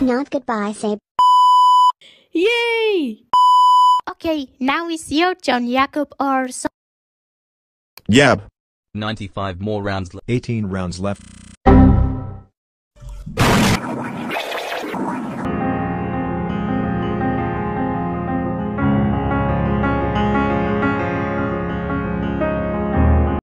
Not goodbye, say. Yay! Okay, now it's your turn, Jacob or so. Yab. 95 more rounds. 18 rounds left.